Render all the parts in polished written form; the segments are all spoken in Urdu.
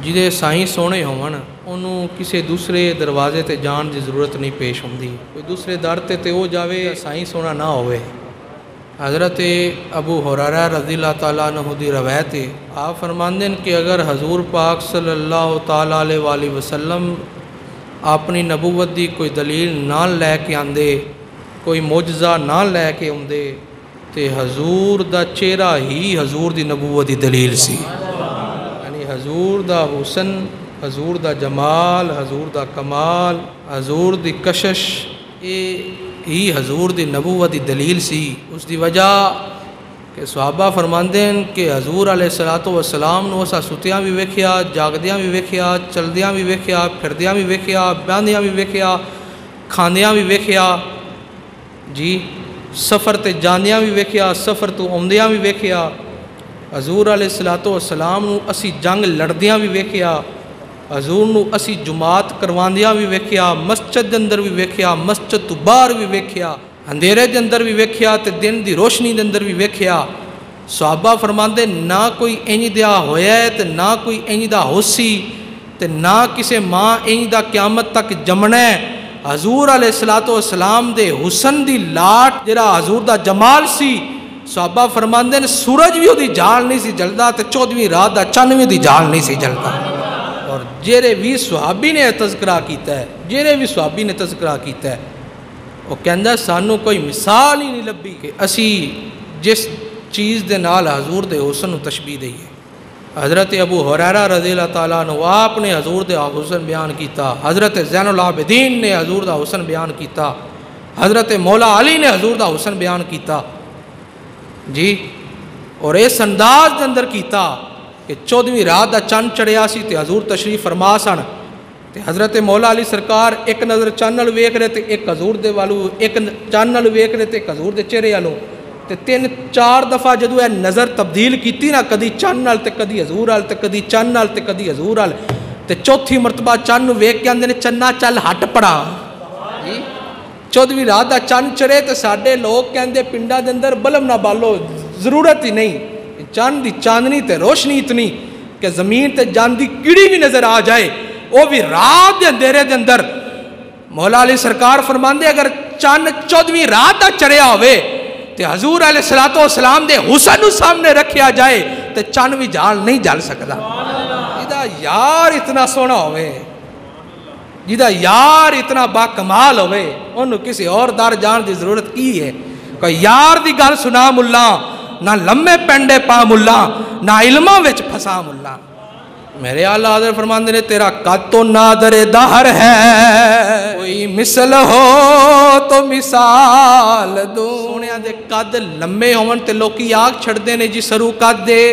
ਜਿਹਦੇ ਸਾਈਂ ਸੋਹਣੇ ਹੋਵਣ ਉਹਨੂੰ ਕਿਸੇ ਦੂਸਰੇ ਦਰਵਾਜ਼ੇ ਤੇ ਜਾਣ ਦੀ ਜ਼ਰੂਰਤ ਨਹੀਂ ਪੇਸ਼ ਹੁੰਦੀ। ਕੋਈ ਦੂਸਰੇ ਦਰ ਤੇ ਉਹ ਜਾਵੇ, ਸਾਈਂ ਸੋਹਣਾ ਨਾ ਹੋਵੇ। حضرت ابو ہریرہ رضی اللہ تعالیٰ عنہ دی روایت ہے، آپ فرماندے ہیں کہ اگر حضور پاک صلی اللہ تعالیٰ علیہ وآلہ وسلم اپنی نبوت دی کوئی دلیل نہ لے کے آندے، کوئی معجزہ نہ لے کے آندے، تے حضور دا چہرہ ہی حضور دی نبوت دی دلیل سی۔ یعنی حضور دا حسن، حضور دا جمال، حضور دا کمال، حضور دی کشش، ہی حضور دی نبوت دی دلیل سی۔ اس دی وجہ کہ صحابہ فرماندے ہیں کہ حضور علیہ السلام نو اسا ستیاں بھی ویکھیا، جاگدیاں بھی ویکھیا، چلدیاں بھی ویکھیا، پھردیاں بھی ویکھیا، بیاندیاں بھی ویکھیا، کھاندیاں بھی ویکھیا، جی سفر تے جاندیاں بھی ویکھیا، سفر تو آمدیاں بھی ویکھیا۔ حضور علیہ السلام نو اسی جنگ لڑدیاں بھی ویکھیا، حضور نو اسی جماعت کرواندیاں بھی ویکھیا، مسجد دے اندر بھی ویکھیا، مسجد تو باہر بھی ویکھیا، اندھیرے دے اندر بھی ویکھیا تے دن دی روشنی دے اندر بھی ویکھیا۔ صحابہ فرماندے نہ کوئی انج دیا ہویا ہے تے نہ کوئی انج دا ہوسی تے نہ کسے ماں انج دا قیامت تک جمنا ہے۔ حضور علیہ السلام دے حسن دی لاٹ جڑا حضور دا جمال سی، صحابہ فرماندے نے سورج بھی دی جال نہیں سی جلدا تے 14ویں رات دا چن بھی دی جال نہیں سی جلدا۔ اور جیرے بھی صحابی نے تذکرہ کیتا ہے، جیرے بھی صحابی نے تذکرہ کیتا ہے، وہ کہندا سانو کوئی مثال ہی نہیں لبھی کہ اسی جس چیز دے نال حضور دے حسن نو تشبیہ دئیے۔ حضرت ابو ہریرہ رضی اللہ تعالیٰ عنہ آپ نے حضور دے حسن بیان کیتا، حضرت زین العابدین نے حضور دا حسن بیان کیتا، حضرت مولا علی نے حضور دا حسن بیان کیتا، جی اور اس انداز دے اندر کیتا کہ 14ویں رات دا چند چڑھیا سی تے حضور تشریف فرما سن تے حضرت مولا علی سرکار ایک نظر چند نال ویکھ رہے تے ایک حضور دے والو، ایک چند نال ویکھ رہے تے ایک حضور دے چہرے والو تے 3-4 دفعہ جدو اے نظر تبدیل کیتی نا، کدی چند نال تے کدی حضور نال تے کدی چند نال تے کدی حضور نال، تے چوتھی مرتبہ چند نو ویکھ کے آندے نے چنا چل ہٹ پڑا۔ جی 14ویں رات دا چند چڑھے تے ساڈے لوگ کہندے پنڈاں دے اندر بلب نہ بالو، ضرورت ہی نہیں، چند دی چاندنی تے روشنی اتنی کہ زمین تے جان دی کیڑی بھی نظر آ جائے، وہ بھی رات دے اندھیرے دے اندر۔ مولا علی سرکار فرماندے اگر چند 14ویں رات دا چڑھیا ہوئے تے حضور علیہ السلام دے حسن سامنے رکھیا جائے تے چند بھی جال نہیں جال سکتا۔ جیدہ یار اتنا سونا ہوئے، جیدہ یار اتنا با کمال ہوئے، انہوں کسی اور دار جان دی ضرورت کی ہے؟ کوئی یار دی گل سنا ملا، نہ لمے پینڈے پا ملا، نہ علمہ وچ پھسا ملا۔ میرے آلہ حضرت فرماندے نے تیرا قد تو نادر دہر ہے، کوئی مثل ہو تو مثال دو۔ سونیا دے قد لمے ہون تے لوکی آگ چھڑ دے نے جی سرو قد دے۔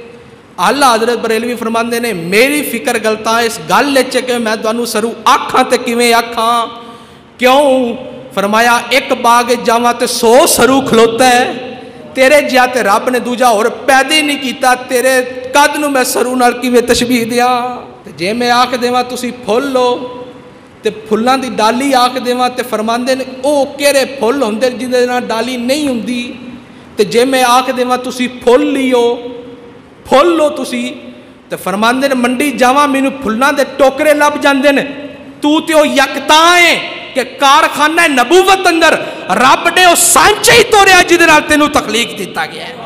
آلہ حضرت بریلوی فرماندے نے میری فکر گلتا ہے اس گل لچے کہ میں دوانو سرو آکھاں تے کیویں آکھاں، کیوں؟ فرمایا ایک باغ جاواں تے 100 سرو کھلوتا ہے، تیرے جیا تے رب نے دوجا اور پیدا ہی نہیں کیتا، تیرے قد نو میں سرو نال کیویں تشبیہ دیاں؟ تے جے میں آکھ دیواں تسی پھل لو تے پھلاں دی ڈالی آکھ دیواں تے فرماندے نے او کیڑے پھل ہوندے جدے نال ڈالی نہیں ہوندی، تے جے میں آکھ دیواں تسی پھل لیو، پھل لو تسی، تے فرماندے نے منڈی جاواں مینوں پھلاں دے ٹوکرے لب جاندے نے، تو تے او یکتا ہے کہ کارخانہ نبوت اندر رب نے او سانچے ہی توڑیا جدے نال تینوں تخلیق دیتا گیا ہے۔